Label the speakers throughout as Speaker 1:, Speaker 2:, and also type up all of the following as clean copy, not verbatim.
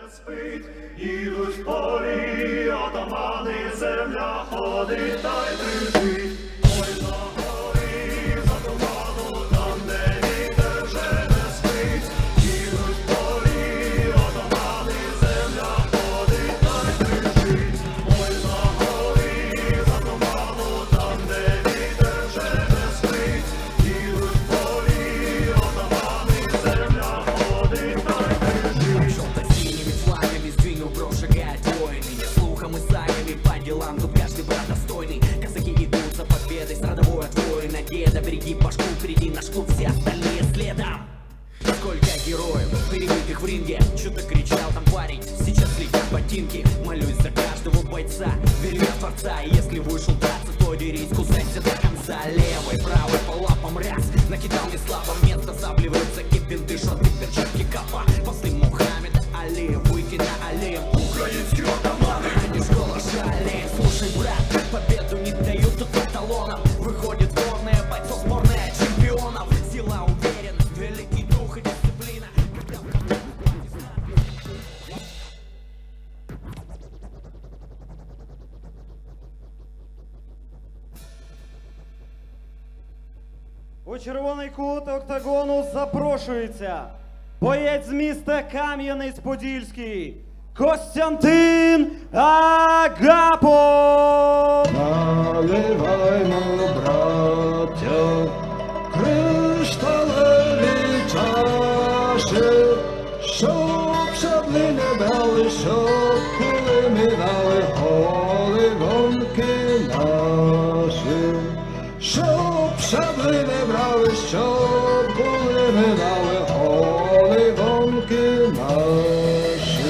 Speaker 1: спить, ідуть в полі, отамани, земля ходить та й тричить. Ой, на горі, за туману, там, де вітер вже не спить, ідуть в полі, отамани, земля ходить та й тричить. Ой, на горі, за туману, там, де вітер вже не спить, ідуть в полі, отамани, земля ходить та й тричить.
Speaker 2: Желто-синими флагами сдвинул бровь, шагает воины. Не слухом и сагами по делам, тут каждый брат достойный. Казаки идут за победой, страдовой от воина. Деда, береги башку, впереди наш клуб, все остальные следом. Сколько героев, перебитых в ринге. Что-то кричал там парень, сейчас летят ботинки. Молюсь за каждого бойца, верю в Творца. И если вышел драться, то дерись, кусайся до конца. Левой, правой по лапам раз, накидал не слабо. Место сабли в рюкзаке, бинты, шоты, перчатки, капа. После Мухаммеда Али, выйти на Алим.
Speaker 1: Українські отамани,
Speaker 2: Не школа шалей, слушай, брат, победу не дают тут эталонов. Выходит сборная бойцов, сборная чемпионов. Сила, уверенность, великий дух и дисциплина.
Speaker 3: У червоний кут октагону запрошується боєць з міста Кам'янець-Подільський Костянтин Агапов.
Speaker 4: Наливаймо, браття, кришталеві чаші, щоб шабли не брали, щоб кули не дали голи гонки наші. Щоб шабли не брали, щоб кули не дали голи гонки наші.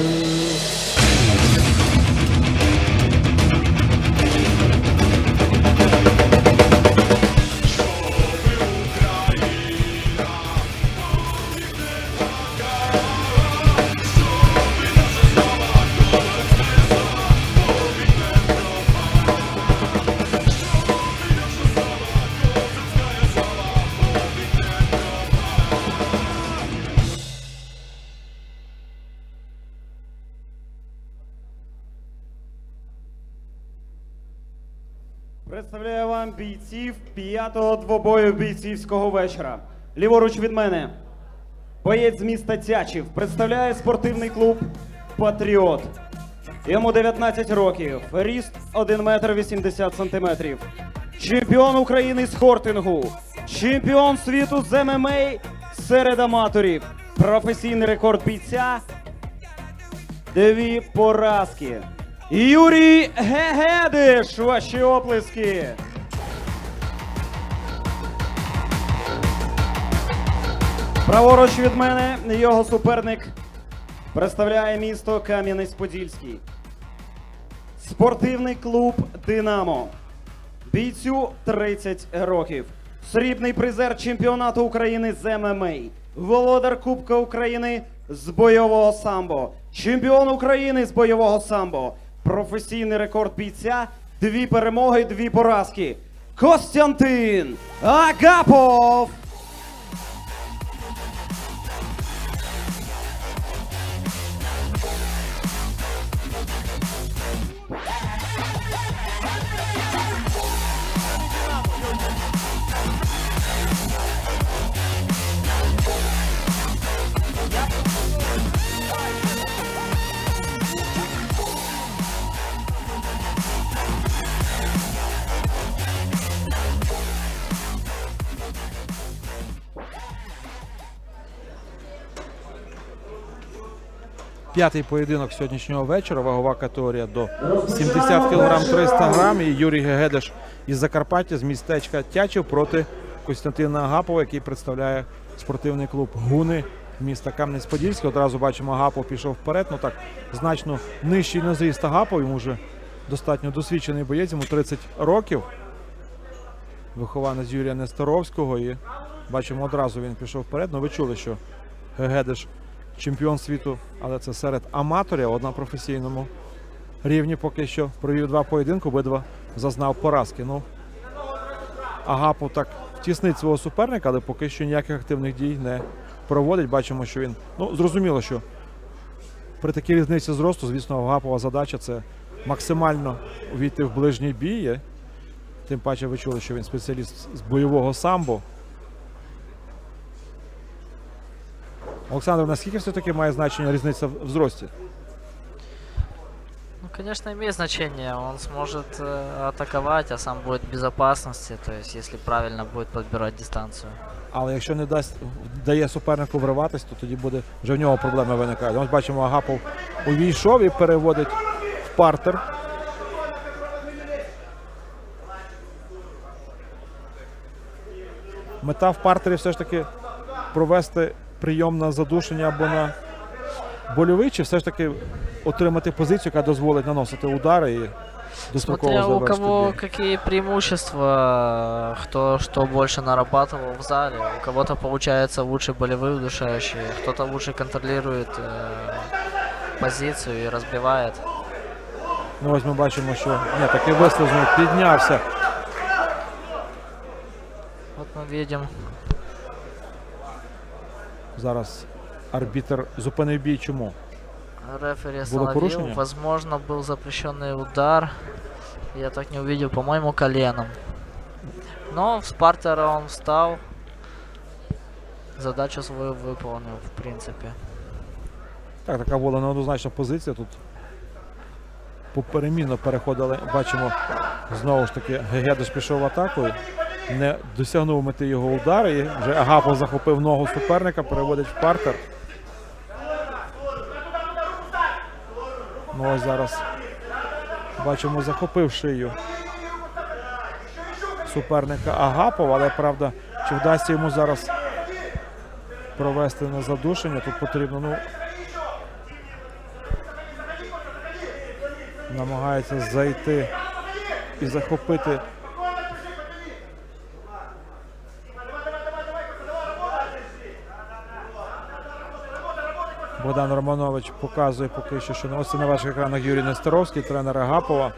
Speaker 3: Представляю вам бійців 5-го двобою бійцівського вечора. Ліворуч від мене боєць з міста Тячів представляє спортивний клуб «Патріот». Йому 19 років, ріст 1 метр 80 сантиметрів. Чемпіон України з хортингу, чемпіон світу з ММА серед аматорів. Професійний рекорд бійця – 2 поразки. Юрій Гегедиш, ваші оплески. Праворуч від мене його суперник представляє місто Кам'янець-Подільський. Спортивний клуб «Динамо». Бійцю 30 років. Срібний призер чемпіонату України з ММА. Володар Кубка України з бойового самбо. Чемпіон України з бойового самбо. Професійний рекорд бійця – 2 перемоги, 2 поразки. Костянтин Агапов.
Speaker 5: П'ятий поєдинок сьогоднішнього вечора. Вагова категорія до 70 кг 300 грам. І Юрій Гегедиш із Закарпаття, з містечка Тячів проти Костянтина Агапова, який представляє спортивний клуб «Гуни» міста Кам'янець-Подільський. Одразу бачимо, Агапов пішов вперед. Ну так, значно нижчий на зріст Агапов. Йому вже достатньо досвідчений боєць, йому 30 років. Вихованець Юрія Несторовського. І бачимо, одразу він пішов вперед. Ну ви чули, що Гегедиш чемпіон світу, але це серед аматорів. На професійному рівні поки що провів 2 поєдинки, обидва зазнав поразки. Ну, Агапов так втіснить свого суперника, але поки що ніяких активних дій не проводить. Бачимо, що він, ну, зрозуміло, що при такій різниці зросту, звісно, Агапова задача це максимально увійти в ближній бій. Тим паче ви чули, що він спеціаліст з бойового самбо. Олександр, наскільки все-таки має значення різниця в зрості?
Speaker 6: Ну, конечно, имеет значение. Он сможет атаковать, а сам будет в безопасности, то есть если правильно будет подбирать дистанцию.
Speaker 5: Але якщо не дає супернику вриватись, то тоді буде вже в нього проблеми виникають. Ось бачимо, Агапов увійшов і переводить в партер. Мета в партері все ж таки провести прийом на задушення або на больовий, чи все ж таки отримати позицію, яка дозволить наносити удари і достроково
Speaker 6: Смотря у
Speaker 5: завершити
Speaker 6: кого
Speaker 5: бій.
Speaker 6: какие преимущества, кто что больше нарабатывал в зале. У кого-то получается лучше болевые удушающие, кто-то лучше контролирует позицию и разбивает.
Speaker 5: Ну ось ми бачимо, що таки вислизно піднявся.
Speaker 6: Вот мы видим.
Speaker 5: Зараз арбітр зупинив бій. Чому?
Speaker 6: Рефери
Speaker 5: Было порушение?
Speaker 6: остановил. Возможно, был запрещенный удар. Я так не увидел, по-моему, коленом. Но с партера он встал. Задачу свою выполнил, в принципе.
Speaker 5: Так, така була неоднозначна позиція. Тут поперемінно переходили. Бачимо, знову ж таки, Гегедеш пішов в атаку. Не досягнув мети його удар. І вже Агапов захопив ногу суперника, переводить в партер. Ну ось зараз бачимо, захопив шию суперника Агапова, але правда, чи вдасться йому зараз провести на задушення, тут потрібно, намагається зайти і захопити. Богдан Романович показує поки що ось це на ваших екранах Юрій Нестеровський, тренер Агапова.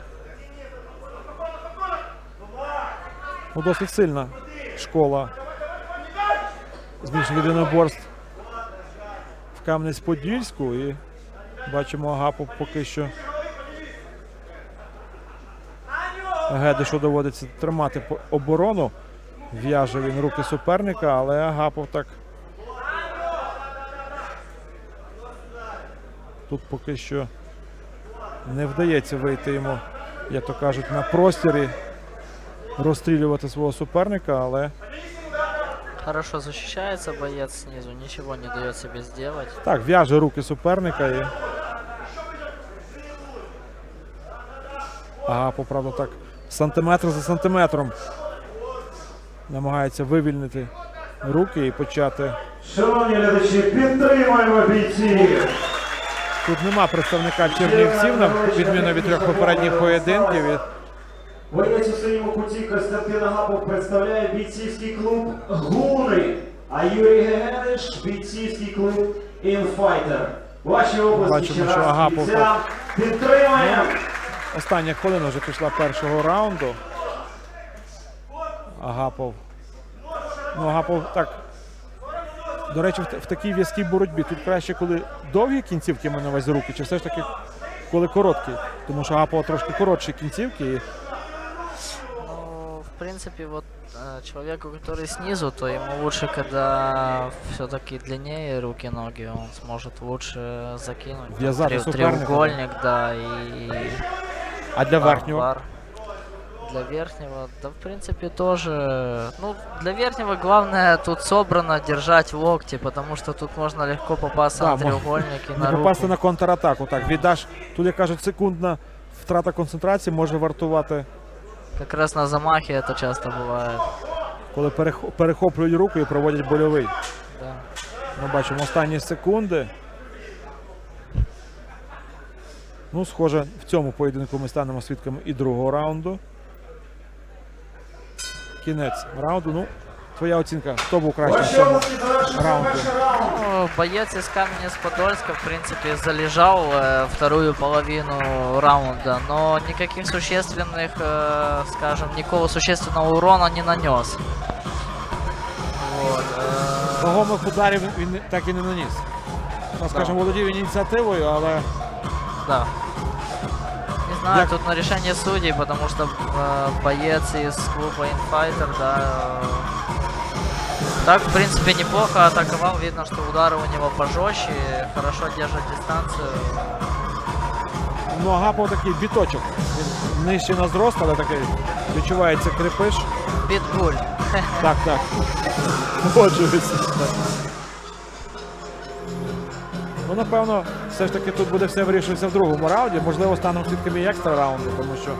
Speaker 5: Досить сильна школа змішаних єдиноборств в Кам'янець-Подільську. І бачимо, Агапов поки що Гедешу доводиться тримати оборону. В'яже він руки суперника, але Агапов так тут поки що не вдається вийти йому, як то кажуть, на простір і розстрілювати свого суперника, але
Speaker 6: Хорошо защищается боец снизу, ничего не дает себе сделать.
Speaker 5: так, в'яже руки суперника і Агапов, правда, так сантиметр за сантиметром намагається вивільнити руки і почати.
Speaker 1: Шановні глядачі, підтримуємо бійців!
Speaker 5: Тут нема представника чернівців, на відміну від трьох попередніх поєдинків. І
Speaker 3: Боєць у синьому куті Костянтин Агапов представляє бійцівський клуб «Гуни», а Юрій Гегедеш – бійцівський клуб «Інфайтер». Ваші області
Speaker 5: Бачимо,
Speaker 3: ще
Speaker 5: що
Speaker 3: раз
Speaker 5: Агапов
Speaker 3: бійцям. Підтримуємо!
Speaker 5: остання хвилина вже пішла першого раунду. Агапов. Агапов так. До речі, в такій в'язкій боротьбі тут краще, коли довгі кінцівки маю на увазі руки, чи все ж таки коли короткі? Тому що Агапова трошки коротші кінцівки. І
Speaker 6: Ну, в принципе, вот человеку, который снизу, то ему лучше, когда все-таки длиннее руки, ноги, он сможет лучше закинуть. там,
Speaker 5: Вязать суперника,
Speaker 6: треугольник, да, и
Speaker 5: а для верхнього?
Speaker 6: бар. Для верхнего, да, в принципе, тоже. Ну, для верхнего главное тут собрано держать локти, потому что тут можно легко попасться
Speaker 5: Да,
Speaker 6: на треугольник и
Speaker 5: Не
Speaker 6: на руку.
Speaker 5: попасти на контратаку. Так, віддаш, тут, як кажуть, секундна втрата концентрації може вартувати,
Speaker 6: Как раз на замахе это часто бывает.
Speaker 5: коли перехоплюють руку і проводять больовий.
Speaker 6: Да.
Speaker 5: Ми бачимо останні секунди. Схоже, в цьому поєдинку ми станемо свідками і другого раунду. Кінець раунду. Твоя оцінка, хто був кращим в
Speaker 3: Ваші
Speaker 5: цьому
Speaker 3: області завершує
Speaker 5: раунді?
Speaker 3: перший раунд.
Speaker 6: Ну, боец из Каменец-Подольска, в принципе, залежал вторую половину раунда, но никаких существенных, скажем, никакого существенного урона не нанес. Вот,
Speaker 5: Вагомих ударів він так і не наніс. ну, скажімо, володів ініціативою, але
Speaker 6: Да. Не знаю,
Speaker 5: Як-
Speaker 6: тут на решение судей, потому что боец из клуба Infighter, да. Так, в принципе, неплохо атаковал. Видно, что удары у него пожестче, хорошо держит дистанцию.
Speaker 5: ну, Агапов такий біточок. Він нижче на зрост, але такий відчувається крепиш.
Speaker 6: Питбуль.
Speaker 5: Так, так. Погоджуюся. Ну, напевно, все ж таки тут буде все вирішуватися в другому раунді. Можливо, станемо свідками і екстра раунду, тому що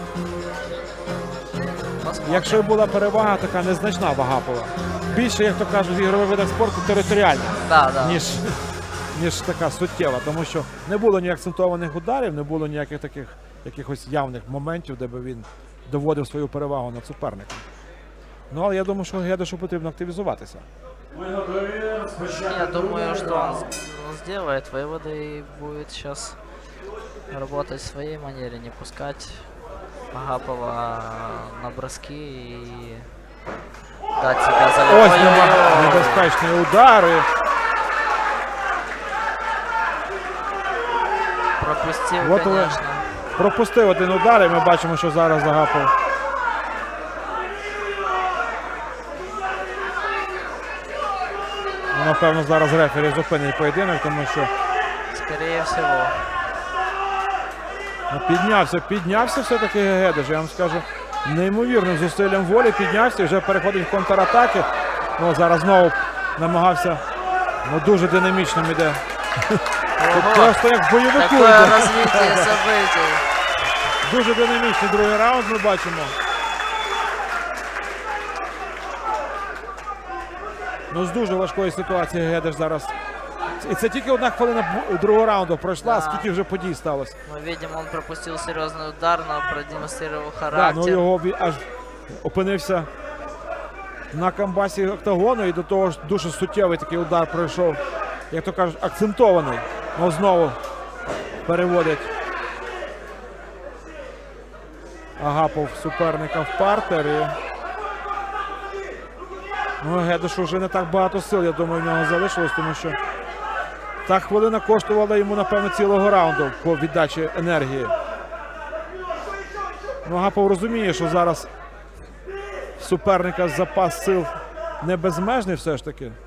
Speaker 5: якщо й була перевага, така незначна в Агапова. Більше, як то кажуть, в ігрових видах спорту територіальна,
Speaker 6: Да, да.
Speaker 5: ніж така суттєва. Тому що не було ні акцентованих ударів, не було ніяких таких якихось явних моментів, де би він доводив свою перевагу над суперником. Ну, але я думаю, що Гедешу потрібно активізуватися.
Speaker 3: Ми готові розпочати.
Speaker 6: Я думаю,
Speaker 3: другий
Speaker 6: что он
Speaker 3: раунд.
Speaker 6: сделает выводы и будет сейчас работать в своей манере, не пускать Агапова на броски и дать себя
Speaker 5: Ось
Speaker 6: залить.
Speaker 5: небезпечні удари.
Speaker 6: Пропустил,
Speaker 5: Вот вы.
Speaker 6: конечно.
Speaker 5: Пропустив один удар, і ми бачимо, що зараз Агапов. Ну, напевно, зараз рефері зупинить поєдинок, тому що
Speaker 6: Скорее всего.
Speaker 5: ну, піднявся все-таки Гедеш. Я вам скажу, неймовірним зусиллям волі піднявся і вже переходить в контратаки. Ну, зараз знову намагався, ну, дуже динамічним іде. Тут просто як в бойовику
Speaker 6: Такое
Speaker 5: йде.
Speaker 6: развитие событий.
Speaker 5: Дуже динамічний другий раунд ми бачимо. Ну, з дуже важкої ситуації Гедеш зараз. І це тільки одна хвилина другого раунду пройшла,
Speaker 6: Да.
Speaker 5: скільки вже подій сталося.
Speaker 6: Мы видим, он пропустил серьезный удар, но продемонстрировал
Speaker 5: Да,
Speaker 6: характер.
Speaker 5: ну його аж опинився на камбасі октагону і до того ж дуже суттєвий такий удар пройшов, як то кажуть, акцентований. Ну, знову переводять Агапов суперника в партер. І... ну, Гедешу вже не так багато сил, я думаю, в нього залишилось, тому що та хвилина коштувала йому, напевно, цілого раунду по віддачі енергії. Ну, Агапов розуміє, що зараз суперника запас сил не безмежний все ж таки.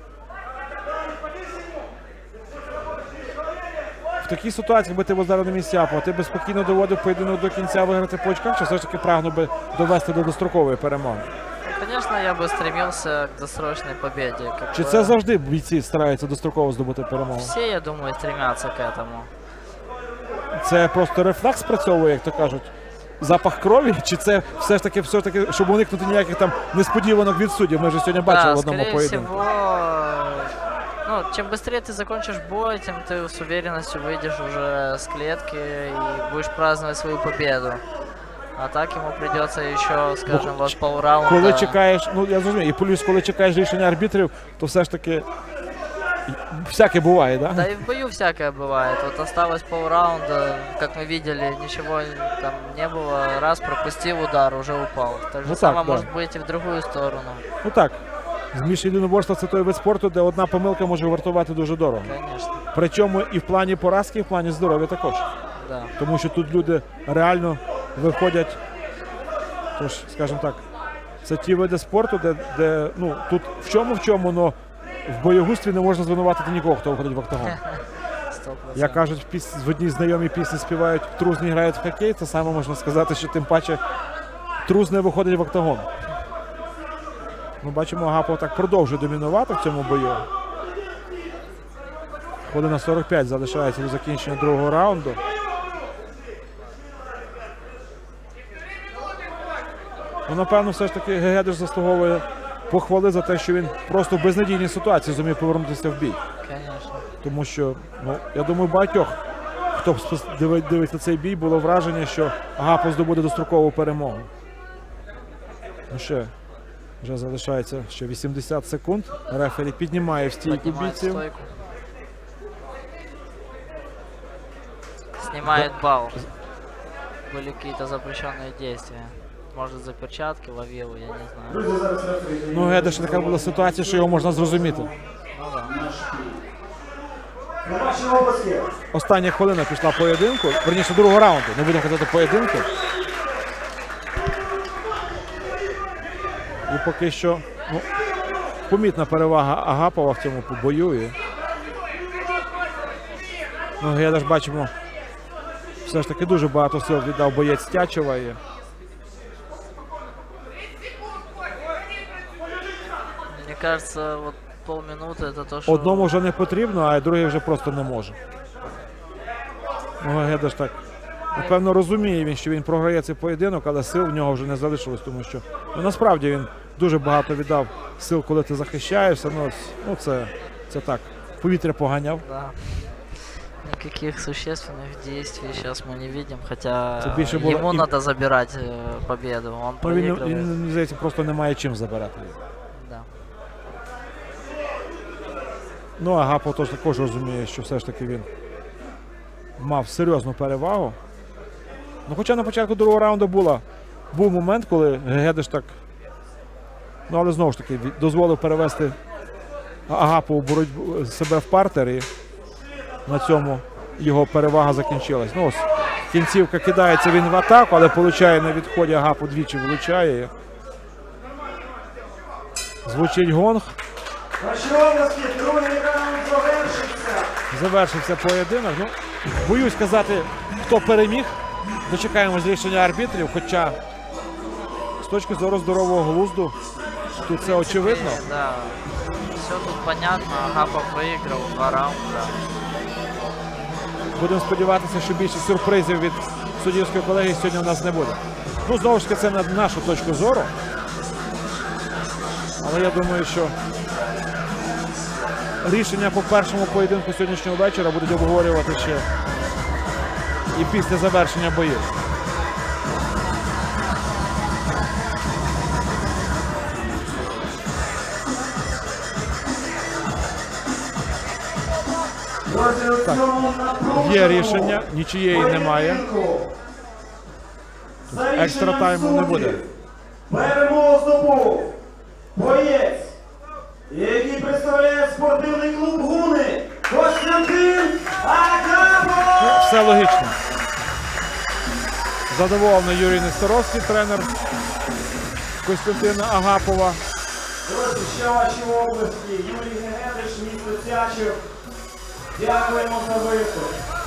Speaker 5: В такій ситуації, якби ти був зараз на місці Агапова, ти би спокійно доводив поєдинок до кінця виграти по очках, чи все ж таки прагнув би довести до дострокової перемоги?
Speaker 6: Ну, конечно, я бы стремился к досрочной победе. как
Speaker 5: Чи
Speaker 6: бы.
Speaker 5: це завжди бійці стараються достроково здобути перемогу?
Speaker 6: Все, я думаю, стремятся к этому.
Speaker 5: Це просто рефлекс спрацьовує, як то кажуть, запах крові? Чи це все ж таки, щоб уникнути ніяких там несподіванок від суддів? Ми вже сьогодні бачили
Speaker 6: Да,
Speaker 5: в одному
Speaker 6: скорее
Speaker 5: поєдинку.
Speaker 6: всего, ну, чем быстрее ты закончишь бой, тем ты с уверенностью выйдешь уже с клетки и будешь праздновать свою победу. А так ему придется еще, скажем, вот полраунда.
Speaker 5: Коли чекаєш, ну я зрозумію, і плюс, коли чекаєш рішення арбітрів, то все ж таки всяке буває, да?
Speaker 6: Да и в бою всякое бывает. Вот осталось полраунда, как мы видели, ничего там не было. Раз пропустил удар, уже упал. Так же
Speaker 5: Ну
Speaker 6: самое
Speaker 5: так, да.
Speaker 6: может быть и в другую сторону.
Speaker 5: Ну так, змішане єдиноборство – це той вид спорту, де одна помилка може вартувати дуже дорого.
Speaker 6: Конечно,
Speaker 5: Причому і в плані поразки, і в плані здоров'я також.
Speaker 6: да.
Speaker 5: Тому що тут люди реально виходять, тож, скажімо так, це ті види спорту, де ну, тут в чому, но в боєгустрі не можна звинуватити нікого, хто виходить в октагон.
Speaker 6: 100%.
Speaker 5: Як кажуть, в одній знайомій пісні співають «Трузні грають в хокей», це саме можна сказати, що тим паче Труз не виходить в октагон. Ми бачимо, Агапов так продовжує домінувати в цьому бою. Хвилина 45 залишається до закінчення другого раунду. Ну, напевно, все ж таки Гедеш заслуговує похвали за те, що він просто в безнадійній ситуації зумів повернутися в бій.
Speaker 6: Конечно.
Speaker 5: Тому що, ну, я думаю, багатьох, хто дивиться цей бій, було враження, що Агапов здобуде дострокову перемогу. Ну ще, вже залишається ще 80 секунд. Рефері піднімає в стійку
Speaker 6: Поднимает
Speaker 5: бійців.
Speaker 6: стойку. Снимает балл. Были какие-то запрещенные действия. Может, за перчатки ловил, я не знаю.
Speaker 5: Ну, Гедеш така була ситуація, що його можна зрозуміти.
Speaker 6: Ну да.
Speaker 3: Ваші обласки.
Speaker 5: Остання хвилина пішла поєдинку, верніше другого раунду, не будемо казати поєдинку. І поки що помітна перевага Агапова в цьому бою. І... Гедеш, бачимо, все ж таки дуже багато сил віддав боєць Тячева. І...
Speaker 6: Мне кажется, вот полминуты это то, что...
Speaker 5: Одному вже не потрібно, а другий вже просто не може. Гедеш так, напевно, розуміє він, що він програє цей поєдинок, але сил в нього вже не залишилось, тому що насправді він дуже багато віддав сил, коли ти захищаєшся. Це так, повітря поганяв.
Speaker 6: Да. Никаких существенных действий сейчас мы не видим, хотя
Speaker 5: было...
Speaker 6: ему надо забирать победу, он проигрывает.
Speaker 5: Він, здається, просто не має чим забирати.
Speaker 6: Да.
Speaker 5: Агапов також розуміє, що все ж таки він мав серйозну перевагу. Хоча на початку другого раунду був момент, коли Гедеш так, але знову ж таки дозволив перевести Агапову боротьбу себе в партер, і на цьому його перевага закінчилась. Ось кінцівка, кидається він в атаку, але получає на відході, Агапов двічі влучає. Звучить гонг.
Speaker 3: Ваші обласки, другий раунд завершився.
Speaker 5: Завершився поєдинок. Боюсь сказати, хто переміг. Дочекаємось рішення арбітрів, хоча з точки зору здорового глузду тут це очевидно.
Speaker 6: Да, все тут понятно, Агапов виграв 2 раунди.
Speaker 5: Будемо сподіватися, що більше сюрпризів від суддівської колегії сьогодні у нас не буде. Знову ж таки, це на нашу точку зору. Але я думаю, що рішення по першому поєдинку сьогоднішнього вечора будуть обговорювати ще і після завершення боїв. Так, є рішення, нічиєї немає. Екстра тайму не буде.
Speaker 3: Перемогу здобув боєць, який представляє спортивний клуб «Гуни» Костянтин Агапов!
Speaker 5: Все логічно. Задоволений Юрій Несторовський, тренер Костянтина Агапова.
Speaker 3: Друзі, ще ваші області. Юрій Гедеш, місто Тячів. Дякуємо за виступ.